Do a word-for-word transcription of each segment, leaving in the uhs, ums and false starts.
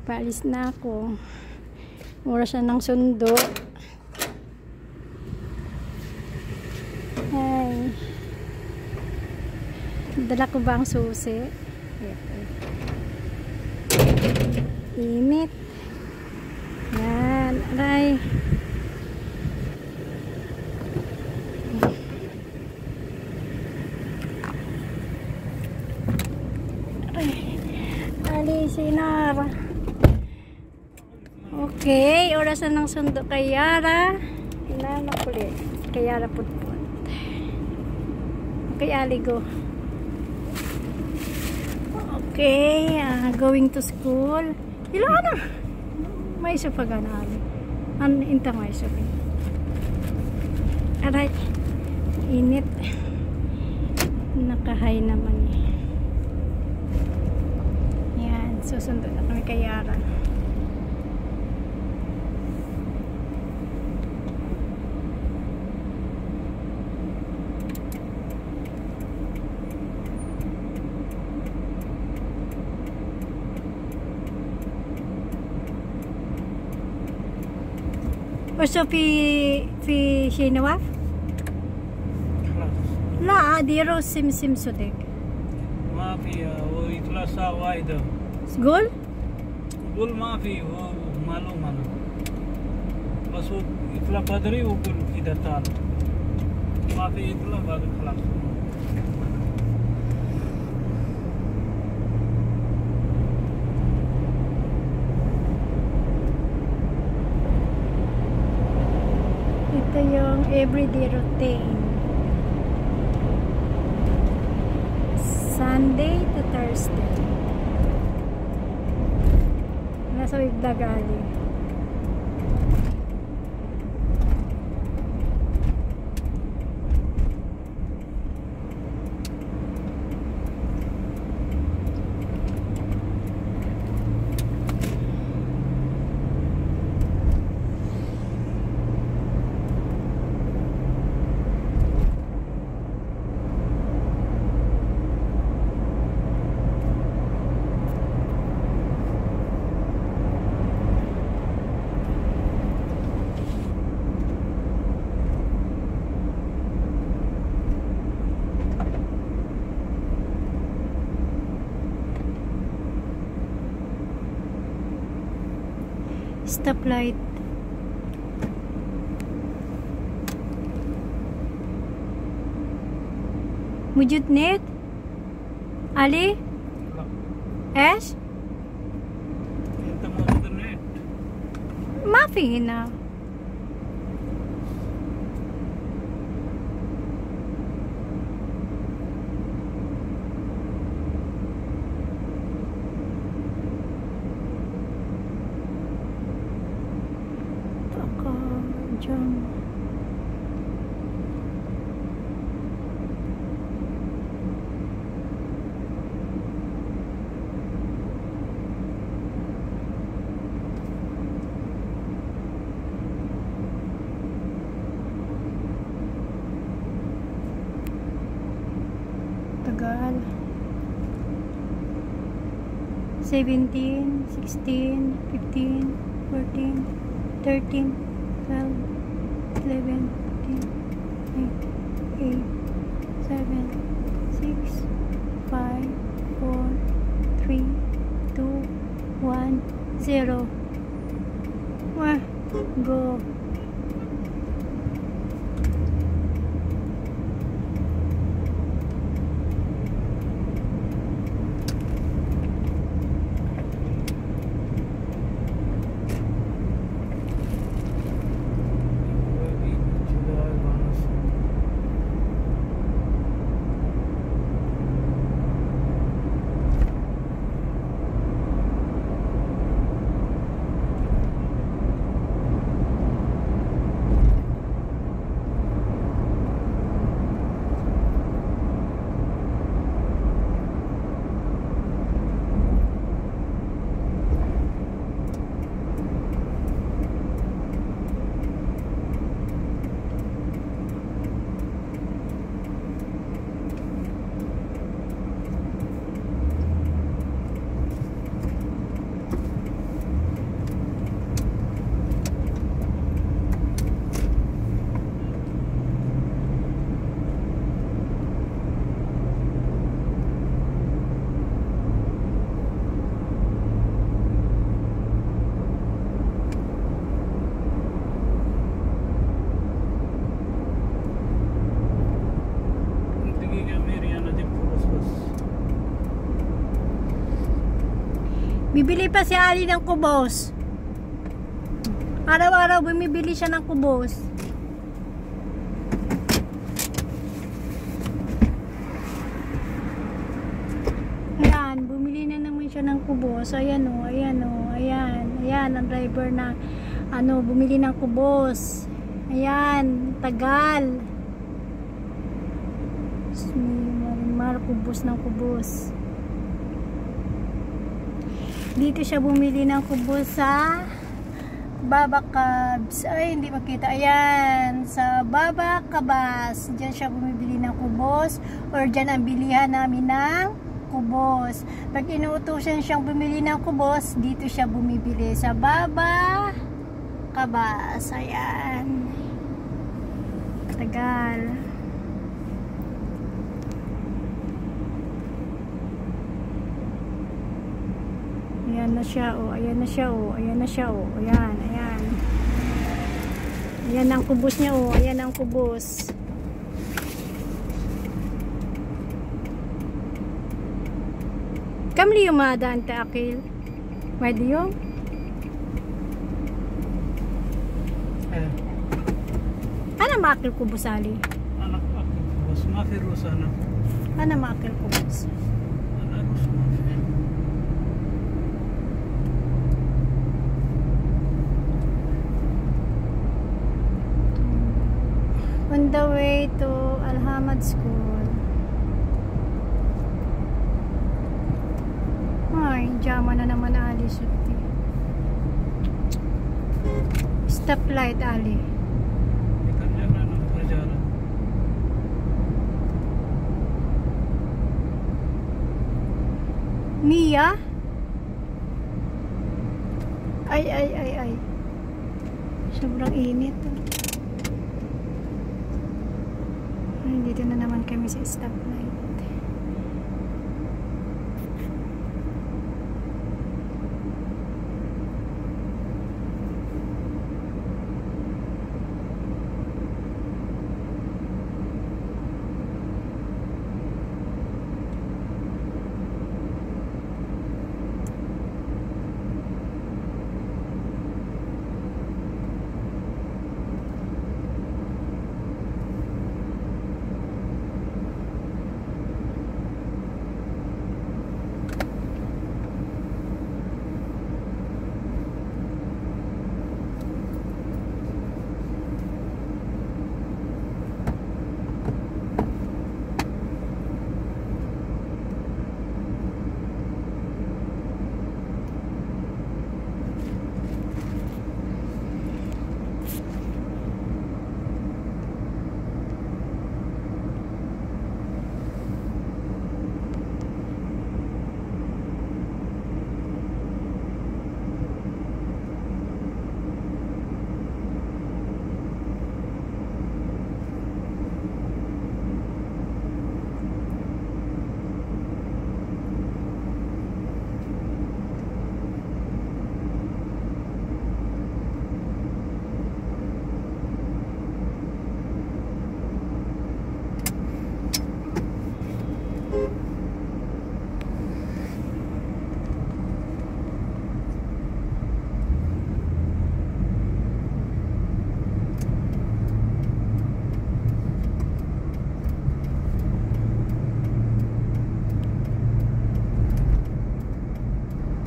Paalis na ako. Oras na ng sundo. Ay. Dala ko ba ang susi? Init. Yan. Aray. Aray. Alisinar. Okay. Oras na ng sundo kay Yara. Hinanak ulit. Kay Yara putput. Okay, Aligo. Okay, uh, going to school. Ilan na? May isa pa gana. Ano inta may isa pa? Aray, init. Nakahay naman eh. Yan, susunod na kami kay Yara. وشو في في شي نواف؟ لا ديروا سمسم صدق ما في هو يطلع ساعة واحدة سقول؟ سقول ما في هو معلوم أنا بس هو يطلع بدري ويقول كده تعال ما في يطلع بعد خلاص. Ito yung everyday routine. Sunday to Thursday. Nasa Wigdagali. Stoplight. موجود نت؟ علي؟ ايش؟ أنت موجود النت؟ ما في هنا. Jam. Tagal. seventeen, sixteen, fifteen, fourteen, thirteen, twelve, eleven, ten, nine, eight, seven, six, five, four, three, two, one, zero. Wah, go. Bibili pa si Ali ng kubos. Araw-araw bumibili siya ng kubos. Ayan, bumili na naman siya ng kubos. Ayan o, ayan o, ayan. Ayan, ang driver na ano, bumili ng kubos. Ayan, tagal. Mar kubos ng kubos. Dito siya bumili ng kubos sa Baba Cubs. Ay, hindi makita. Ayan, sa Baba Cabas. Diyan siya bumibili ng kubos. Or diyan ang bilihan namin ng kubos. Pag inuutusan siyang bumili ng kubos, dito siya bumibili sa Baba Cabas. Ayan. Tagal. Ayan na siya, oh. Ayan na siya, oh. Ayan na siya, oh. Ayan, ayan. Ayan ang kubos niya, oh. Ayan ang kubos. Kamli yung madaan ta akil. Pwede yung? Eh. Ano makil kubos, Ali? Anak ako kubos. Mafi rusa na. Ano makil kubos? Anak rusa mafi. On the way to Al-Hamad School. Ay, jama na naman Ali Suti. Stoplight Ali. Ikan niya na ng perjalanan. Mia? Ay, ay, ay, ay. Sobrang init. Oh. Dito na naman kami sa stoplight.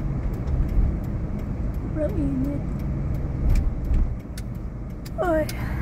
Sobrang init. Ay.